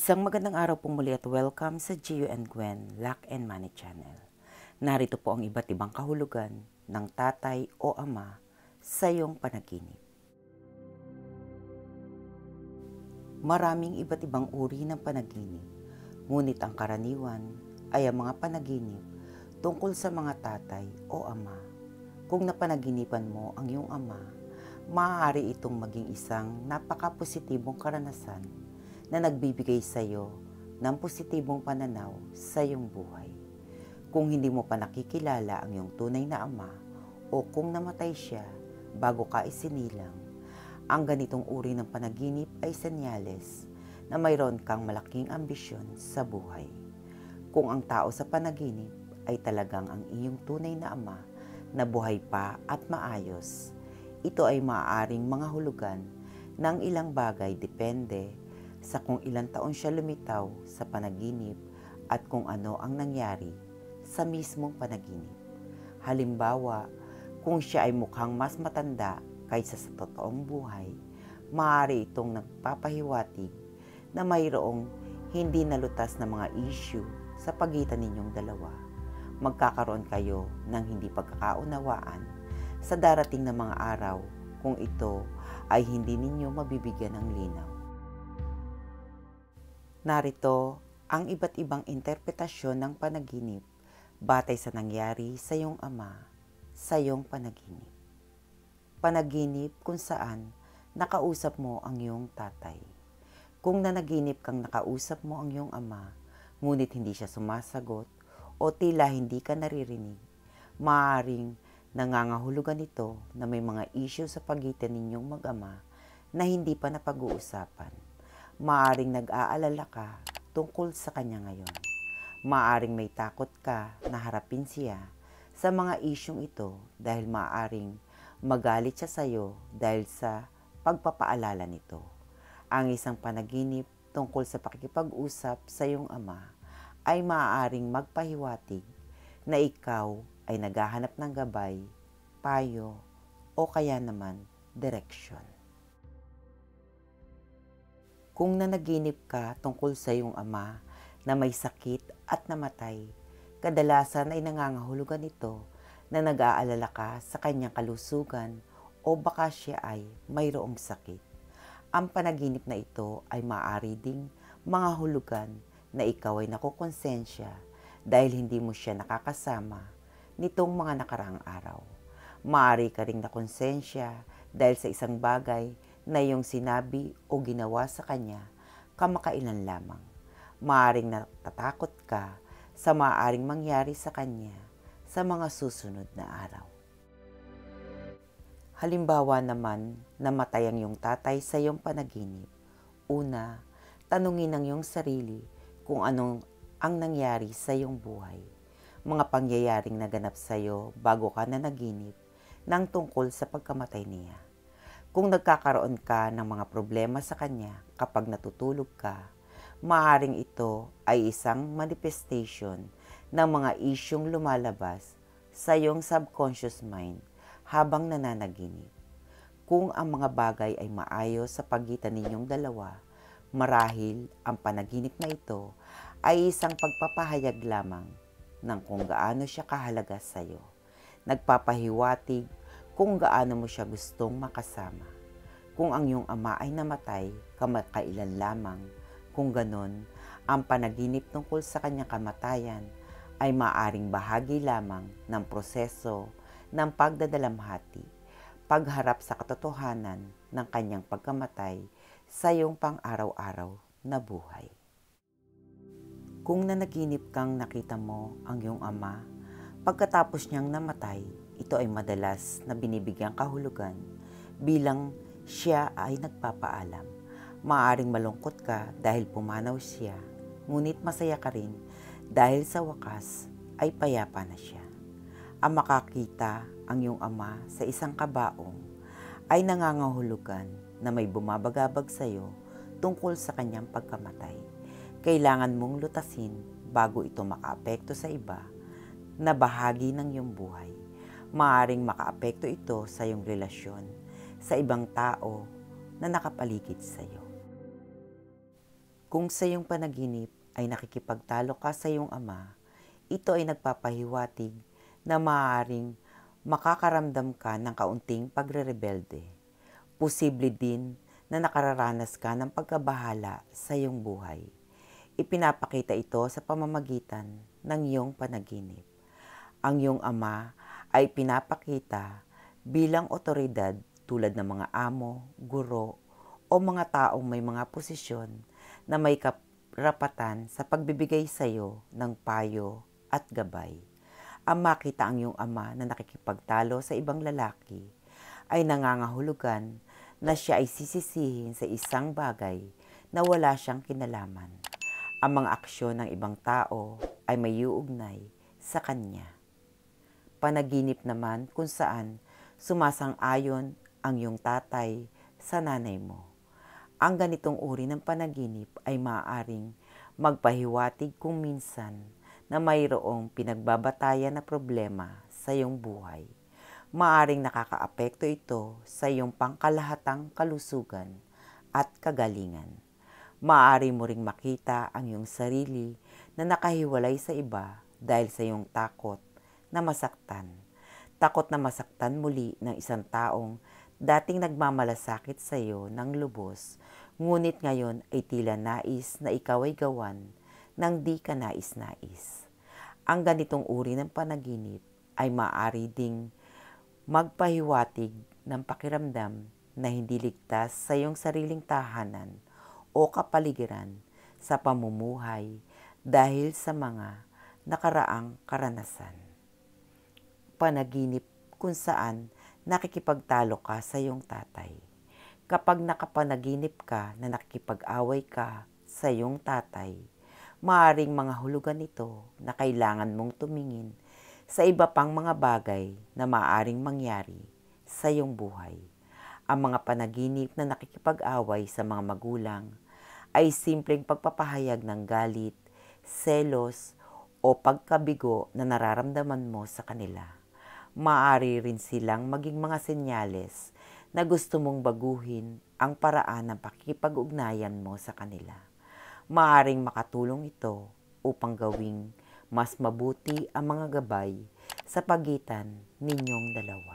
Isang magandang araw po muli at welcome sa Gio and Gwen Luck and Money Channel. Narito po ang iba't ibang kahulugan ng tatay o ama sa iyong panaginip. Maraming iba't ibang uri ng panaginip, ngunit ang karaniwan ay ang mga panaginip tungkol sa mga tatay o ama. Kung napanaginipan mo ang iyong ama, maaari itong maging isang napaka-positibong karanasan na nagbibigay sa iyo ng positibong pananaw sa iyong buhay. Kung hindi mo pa nakikilala ang iyong tunay na ama o kung namatay siya bago ka isinilang, ang ganitong uri ng panaginip ay senyales na mayroon kang malaking ambisyon sa buhay. Kung ang tao sa panaginip ay talagang ang iyong tunay na ama na buhay pa at maayos, ito ay maaaring mga hulugan ng ilang bagay depende sa kung ilang taon siya lumitaw sa panaginip at kung ano ang nangyari sa mismong panaginip. Halimbawa, kung siya ay mukhang mas matanda kaysa sa totoong buhay, maaari itong nagpapahiwatig na mayroong hindi nalutas na mga issue sa pagitan ninyong dalawa. Magkakaroon kayo ng hindi pagkakaunawaan sa darating na mga araw kung ito ay hindi ninyo mabibigyan ng linaw. Narito ang iba't ibang interpretasyon ng panaginip batay sa nangyari sa iyong ama sa iyong panaginip. Panaginip kung saan nakausap mo ang iyong tatay. Kung nanaginip kang nakausap mo ang iyong ama, ngunit hindi siya sumasagot o tila hindi ka naririnig, maaaring nangangahulugan ito na may mga issue sa pagitan ninyong mag-ama na hindi pa napag-uusapan. Maaring nag-aalala ka tungkol sa kanya ngayon. Maaring may takot ka na harapin siya sa mga isyong ito dahil maaring magalit siya sa iyo dahil sa pagpapaalala nito. Ang isang panaginip tungkol sa pakikipag-usap sa iyong ama ay maaaring magpahiwatig na ikaw ay naghahanap ng gabay, payo o kaya naman direksyon. Kung nanaginip ka tungkol sa iyong ama na may sakit at namatay, kadalasan ay nangangahulugan ito na nag-aalala ka sa kanyang kalusugan o baka siya ay mayroong sakit. Ang panaginip na ito ay maaari ding mga hulugan na ikaw ay nakukonsensya dahil hindi mo siya nakakasama nitong mga nakaraang araw. Maaari ka ring nakonsensya dahil sa isang bagay na iyong sinabi o ginawa sa kanya kamakailan lamang. Maaaring natatakot ka sa maaaring mangyari sa kanya sa mga susunod na araw. Halimbawa naman, namatay ang iyong tatay sa iyong panaginip. Una, tanungin ang iyong sarili kung anong ang nangyari sa iyong buhay. Mga pangyayaring naganap sa iyo bago ka nanaginip ng tungkol sa pagkamatay niya. Kung nagkakaroon ka ng mga problema sa kanya kapag natutulog ka, maaaring ito ay isang manifestation ng mga isyong lumalabas sa iyong subconscious mind habang nananaginip. Kung ang mga bagay ay maayos sa pagitan ninyong dalawa, marahil ang panaginip na ito ay isang pagpapahayag lamang ng kung gaano siya kahalaga sa iyo. Nagpapahiwatig kung gaano mo siya gustong makasama. Kung ang iyong ama ay namatay, kamakailan lamang, kung ganon, ang panaginip tungkol sa kanyang kamatayan ay maaaring bahagi lamang ng proseso ng pagdadalamhati, pagharap sa katotohanan ng kanyang pagkamatay sa iyong pang-araw-araw na buhay. Kung nanaginip kang nakita mo ang iyong ama, pagkatapos niyang namatay, ito ay madalas na binibigyang kahulugan bilang siya ay nagpapaalam. Maaaring malungkot ka dahil pumanaw siya, ngunit masaya ka rin dahil sa wakas ay payapa na siya. Ang makakita ang iyong ama sa isang kabaong ay nangangahulugan na may bumabagabag sa iyo tungkol sa kanyang pagkamatay. Kailangan mong lutasin bago ito makaapekto sa iba na bahagi ng iyong buhay. Maaaring makaapekto ito sa iyong relasyon sa ibang tao na nakapaligid sa iyo. Kung sa iyong panaginip ay nakikipagtalo ka sa iyong ama, ito ay nagpapahiwatig na maaaring makakaramdam ka ng kaunting pagre-rebelde. Posible din na nakararanas ka ng pagkabahala sa iyong buhay. Ipinapakita ito sa pamamagitan ng iyong panaginip. Ang iyong ama ay pinapakita bilang otoridad tulad ng mga amo, guro, o mga taong may mga posisyon na may karapatan sa pagbibigay sa iyo ng payo at gabay. Ang makita ang iyong ama na nakikipagtalo sa ibang lalaki ay nangangahulugan na siya ay sisisihin sa isang bagay na wala siyang kinalaman. Ang mga aksyon ng ibang tao ay may uugnay sa kanya. Panaginip naman kung saan sumasang-ayon ang iyong tatay sa nanay mo. Ang ganitong uri ng panaginip ay maaaring magpahiwatig kung minsan na mayroong pinagbabatayan na problema sa iyong buhay. Maaaring nakakaapekto ito sa iyong pangkalahatang kalusugan at kagalingan. Maaari mo ring makita ang iyong sarili na nakahiwalay sa iba dahil sa iyong takot na masaktan. Takot na masaktan muli ng isang taong dating nagmamalasakit sa iyo ng lubos, ngunit ngayon ay tila nais na ikaw ay gawan ng di ka nais-nais. Ang ganitong uri ng panaginip ay maaari ding magpahiwatig ng pakiramdam na hindi ligtas sa iyong sariling tahanan o kapaligiran sa pamumuhay dahil sa mga nakaraang karanasan. Panaginip kung saan nakikipagtalo ka sa iyong tatay. Kapag nakapanaginip ka na nakikipag-away ka sa iyong tatay, maaaring mga hulugan ito na kailangan mong tumingin sa iba pang mga bagay na maaaring mangyari sa iyong buhay. Ang mga panaginip na nakikipag-away sa mga magulang ay simpleng pagpapahayag ng galit, selos, o pagkabigo na nararamdaman mo sa kanila. Maaari rin silang maging mga senyales na gusto mong baguhin ang paraan ng pakikipag-ugnayan mo sa kanila. Maaring makatulong ito upang gawing mas mabuti ang mga gabay sa pagitan ninyong dalawa.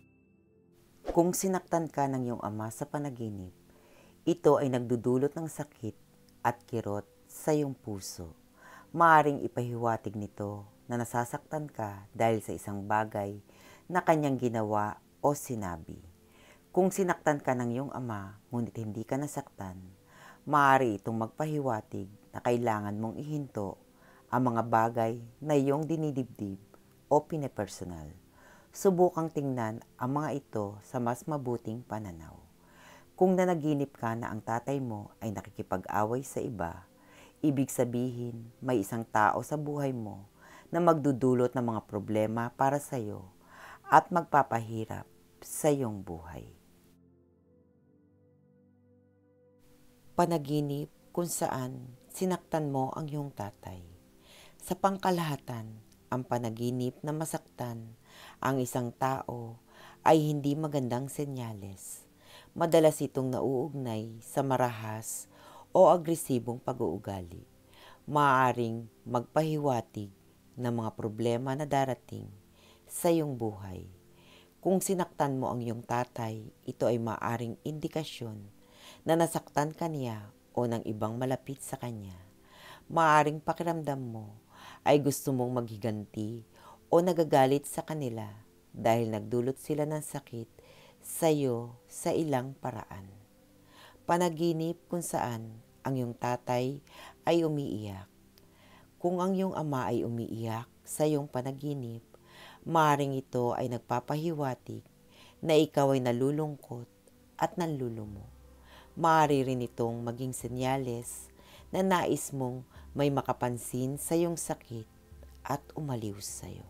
Kung sinaktan ka ng iyong ama sa panaginip, ito ay nagdudulot ng sakit at kirot sa iyong puso. Maaring ipahiwatig nito na nasasaktan ka dahil sa isang bagay na kanyang ginawa o sinabi. Kung sinaktan ka ng iyong ama ngunit hindi ka nasaktan, maaari itong magpahiwatig na kailangan mong ihinto ang mga bagay na iyong dinidibdib o pinepersonal. Subukang tingnan ang mga ito sa mas mabuting pananaw. Kung nanaginip ka na ang tatay mo ay nakikipag-away sa iba, ibig sabihin may isang tao sa buhay mo na magdudulot ng mga problema para sa iyo at magpapahirap sa iyong buhay. Panaginip kung saan sinaktan mo ang iyong tatay. Sa pangkalahatan, ang panaginip na masaktan ang isang tao ay hindi magandang senyales. Madalas itong nauugnay sa marahas o agresibong pag-uugali. Maaaring magpahiwatig ng mga problema na darating sa iyong buhay. Kung sinaktan mo ang iyong tatay, ito ay maaaring indikasyon na nasaktan ka niya o ng ibang malapit sa kanya. Maaaring pakiramdam mo ay gusto mong maghiganti o nagagalit sa kanila dahil nagdulot sila ng sakit sa iyo sa ilang paraan. Panaginip kung saan ang iyong tatay ay umiiyak. Kung ang iyong ama ay umiiyak sa iyong panaginip, maaaring ito ay nagpapahiwatig na ikaw ay nalulungkot at nanlulumo. Maaari rin itong maging senyales na nais mong may makapansin sa iyong sakit at umaliw sa iyo.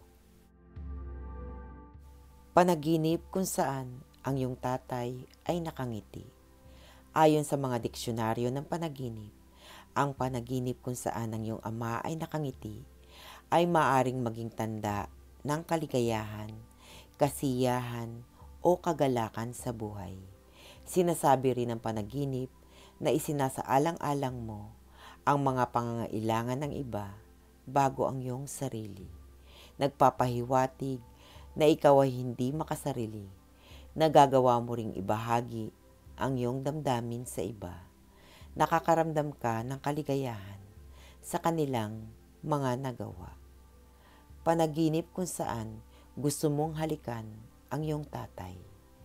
Panaginip kung saan ang iyong tatay ay nakangiti. Ayon sa mga diksyonaryo ng panaginip, ang panaginip kung saan ang iyong ama ay nakangiti ay maaaring maging tanda ng kaligayahan, kasiyahan o kagalakan sa buhay. Sinasabi rin ng panaginip na isinasaalang-alang mo ang mga pangangailangan ng iba bago ang iyong sarili. Nagpapahiwatig na ikaw ay hindi makasarili. Nagagawa mo ring ibahagi ang iyong damdamin sa iba. Nakakaramdam ka ng kaligayahan sa kanilang mga nagawa. Panaginip kung saan gusto mong halikan ang iyong tatay.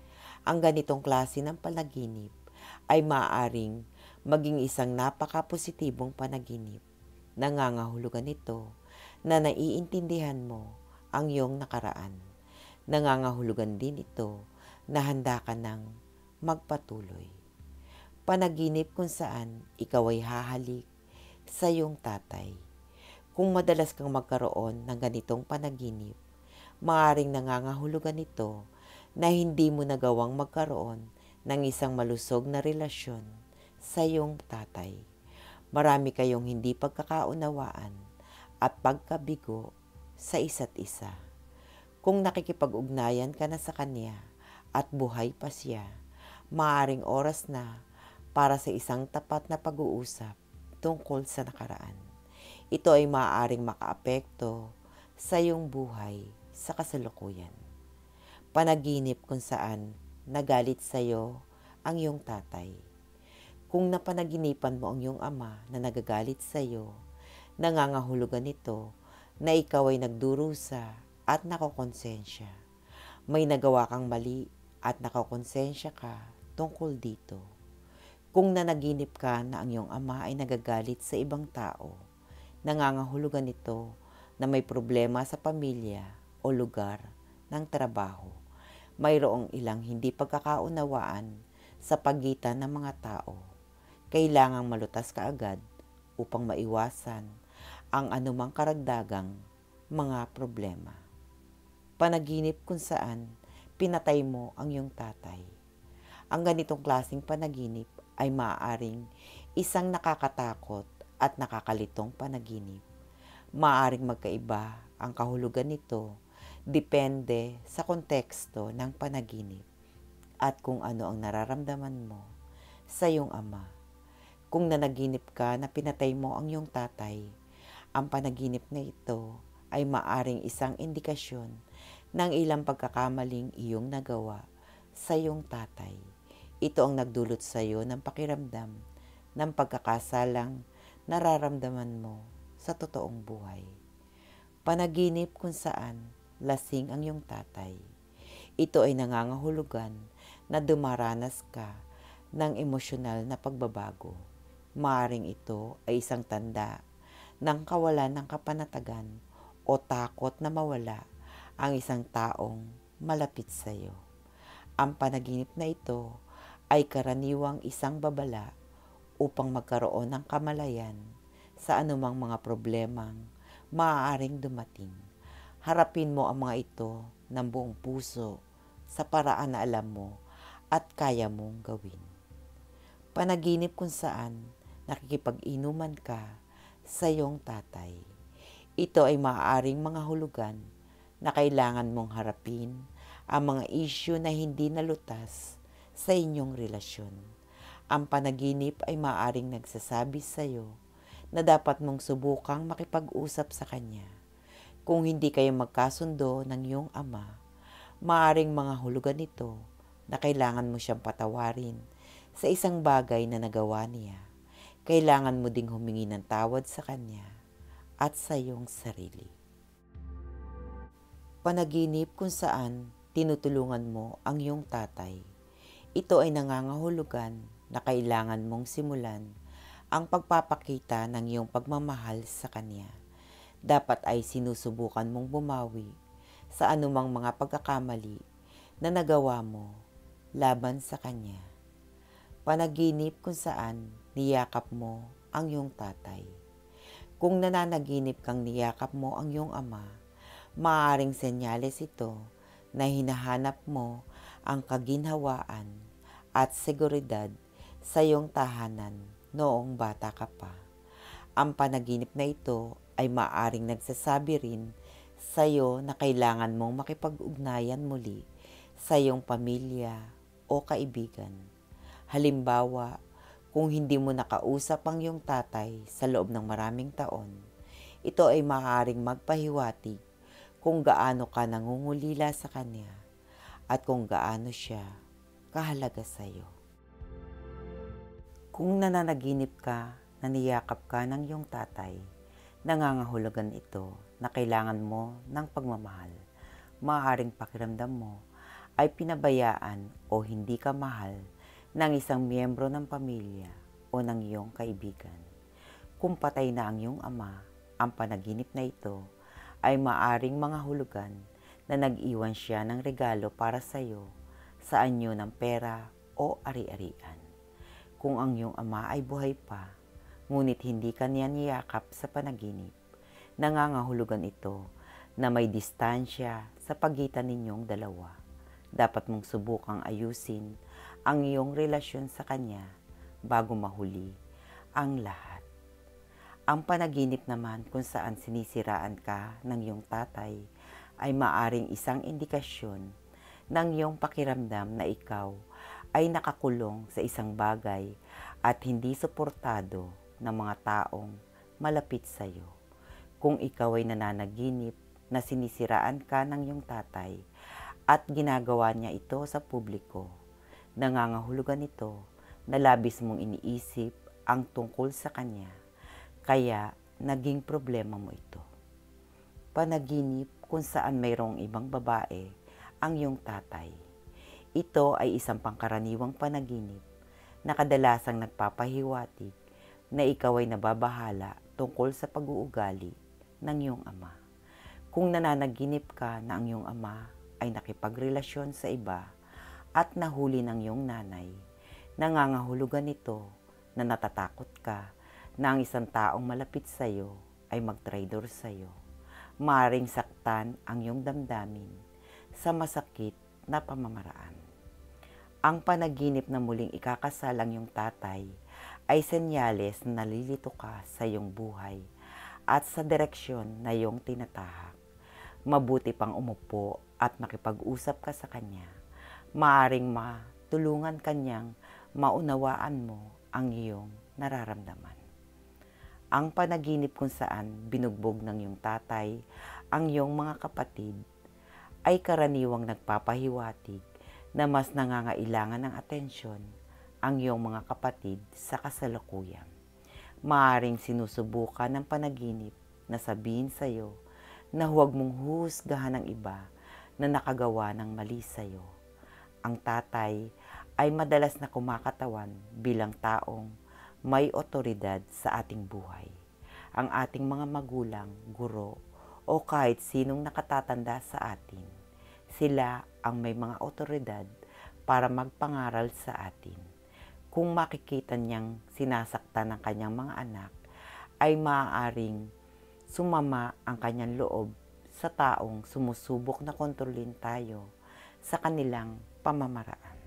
Ang ganitong klase ng panaginip ay maaaring maging isang napaka-positibong panaginip. Nangangahulugan ito na naiintindihan mo ang iyong nakaraan. Nangangahulugan din ito na handa ka ng magpatuloy. Panaginip kung saan ikaw ay hahalik sa iyong tatay. Kung madalas kang magkaroon ng ganitong panaginip, maaaring nangangahulugan ito na hindi mo nagawang magkaroon ng isang malusog na relasyon sa iyong tatay. Marami kayong hindi pagkakaunawaan at pagkabigo sa isa't isa. Kung nakikipag-ugnayan ka na sa kanya at buhay pa siya, maaaring oras na para sa isang tapat na pag-uusap tungkol sa nakaraan. Ito ay maaaring makaapekto sa iyong buhay sa kasalukuyan. Panaginip kung saan nagalit sa iyo ang iyong tatay. Kung napanaginipan mo ang iyong ama na nagagalit sa iyo, nangangahulugan ito na ikaw ay nagdurusa at nakokonsensya. May nagawa kang mali at nakokonsensya ka tungkol dito. Kung nanaginip ka na ang iyong ama ay nagagalit sa ibang tao, nangangahulugan ito na may problema sa pamilya o lugar ng trabaho. Mayroong ilang hindi pagkakaunawaan sa pagitan ng mga tao. Kailangang malutas ka agad upang maiwasan ang anumang karagdagang mga problema. Panaginip kung saan pinatay mo ang iyong tatay. Ang ganitong klaseng panaginip ay maaaring isang nakakatakot at nakakalitong panaginip. Maaaring magkaiba ang kahulugan nito depende sa konteksto ng panaginip at kung ano ang nararamdaman mo sa iyong ama. Kung nanaginip ka na pinatay mo ang iyong tatay, ang panaginip na ito ay maaaring isang indikasyon ng ilang pagkakamaling iyong nagawa sa iyong tatay. Ito ang nagdulot sa iyo ng pakiramdam ng pagkakasalang nararamdaman mo sa totoong buhay. Panaginip kung saan lasing ang iyong tatay. Ito ay nangangahulugan na dumaranas ka ng emosyonal na pagbabago. Maaring ito ay isang tanda ng kawalan ng kapanatagan o takot na mawala ang isang taong malapit sa iyo. Ang panaginip na ito ay karaniwang isang babala upang magkaroon ng kamalayan sa anumang mga problemang maaaring dumating. Harapin mo ang mga ito ng buong puso sa paraan na alam mo at kaya mong gawin. Panaginip kung saan nakikipag-inuman ka sa iyong tatay. Ito ay maaaring mga hulugan na kailangan mong harapin ang mga isyu na hindi nalutas sa inyong relasyon. Ang panaginip ay maaaring nagsasabi sa iyo na dapat mong subukang makipag-usap sa kanya. Kung hindi kayo magkasundo ng iyong ama, maaaring mga hulugan nito na kailangan mo siyang patawarin sa isang bagay na nagawa niya. Kailangan mo ding humingi ng tawad sa kanya at sa iyong sarili. Panaginip kung saan tinutulungan mo ang iyong tatay. Ito ay nangangahulugan na kailangan mong simulan ang pagpapakita ng iyong pagmamahal sa kanya. Dapat ay sinusubukan mong bumawi sa anumang mga pagkakamali na nagawa mo laban sa kanya. Panaginip kung saan niyakap mo ang iyong tatay. Kung nananaginip kang niyakap mo ang iyong ama, maaaring senyales ito na hinahanap mo ang kaginhawaan at seguridad sa iyong tahanan noong bata ka pa. Ang panaginip na ito ay maaaring nagsasabi rin sa iyo na kailangan mong makipag-ugnayan muli sa iyong pamilya o kaibigan. Halimbawa, Kung hindi mo nakausap ang iyong tatay sa loob ng maraming taon, ito ay maaaring magpahiwatig kung gaano ka nangungulila sa kanya at kung gaano siya kahalaga sa iyo. Kung nananaginip ka na niyakap ka ng iyong tatay, nangangahulugan ito na kailangan mo ng pagmamahal. Maaaring pakiramdam mo ay pinabayaan o hindi ka mahal ng isang miyembro ng pamilya o ng iyong kaibigan. Kung patay na ang iyong ama, ang panaginip na ito ay maaaring mga hulugan na nag-iwan siya ng regalo para sa iyo sa anyo ng pera o ari-arian. Kung ang iyong ama ay buhay pa, ngunit hindi ka niya niyakap sa panaginip, nangangahulugan ito na may distansya sa pagitan ninyong dalawa. Dapat mong subukang ayusin ang iyong relasyon sa kanya bago mahuli ang lahat. Ang panaginip naman kung saan sinisiraan ka ng iyong tatay ay maaring isang indikasyon ng iyong pakiramdam na ikaw ay nakakulong sa isang bagay at hindi suportado ng mga taong malapit sa iyo. Kung ikaw ay nananaginip na sinisiraan ka ng iyong tatay at ginagawa niya ito sa publiko, nangangahulugan ito na labis mong iniisip ang tungkol sa kanya, kaya naging problema mo ito. Panaginip kung saan mayroong ibang babae ang iyong tatay. Ito ay isang pangkaraniwang panaginip na kadalasang nagpapahiwatig na ikaw ay nababahala tungkol sa pag-uugali ng iyong ama. Kung nananaginip ka na ang iyong ama ay nakipagrelasyon sa iba at nahuli ng iyong nanay, nangangahulugan ito na natatakot ka na ang isang taong malapit sa iyo ay mag-traidor sa iyo. Maaring saktan ang iyong damdamin sa masakit na pamamaraan. Ang panaginip na muling ikakasal ang iyong tatay ay senyales na nalilito ka sa iyong buhay at sa direksyon na iyong tinatahak. Mabuti pang umupo at makipag-usap ka sa kanya. Maaring matulungan kanyang maunawaan mo ang iyong nararamdaman. Ang panaginip kung saan binugbog ng iyong tatay ang iyong mga kapatid ay karaniwang nagpapahiwatig na mas nangangailangan ng atensyon ang iyong mga kapatid sa kasalukuyan. Maaring sinusubukan ng panaginip na sabihin sa iyo na huwag mong husgahan ng iba na nakagawa ng mali sa iyo. Ang tatay ay madalas na kumakatawan bilang taong may otoridad sa ating buhay. Ang ating mga magulang, guro, o kahit sinong nakatatanda sa atin, sila ang may mga otoridad para magpangaral sa atin. Kung makikita niyang sinasaktan ng kanyang mga anak, ay maaaring sumama ang kanyang loob sa taong sumusubok na kontrolin tayo sa kanilang pamamaraan.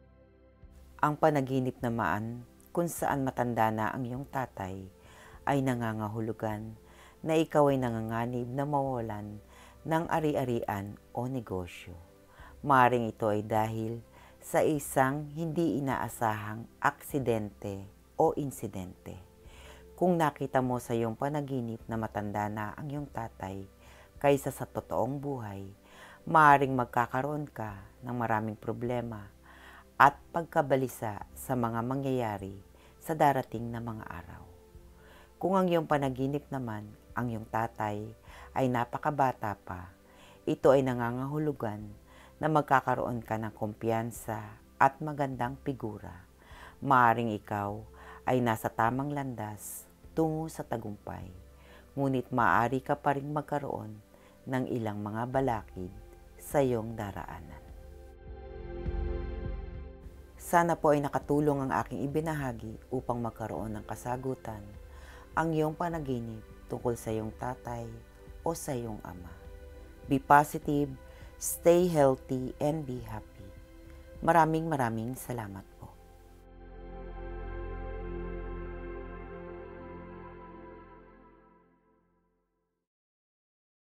Ang panaginip naman kung saan matanda na ang iyong tatay ay nangangahulugan na ikaw ay nanganganib na mawalan ng ari-arian o negosyo. Maaring ito ay dahil sa isang hindi inaasahang aksidente o insidente. Kung nakita mo sa iyong panaginip na matanda na ang iyong tatay kaysa sa totoong buhay, maaring magkakaroon ka ng maraming problema at pagkabalisa sa mga mangyayari sa darating na mga araw. Kung ang iyong panaginip naman, ang iyong tatay ay napakabata pa, ito ay nangangahulugan na magkakaroon ka ng kumpiyansa at magandang figura. Maaring ikaw ay nasa tamang landas tungo sa tagumpay, ngunit maaari ka pa rin magkaroon ng ilang mga balakid sa iyong daraanan. Sana po ay nakatulong ang aking ibinahagi upang magkaroon ng kasagutan ang iyong panaginip tungkol sa iyong tatay o sa iyong ama. Be positive, stay healthy, and be happy. Maraming salamat po.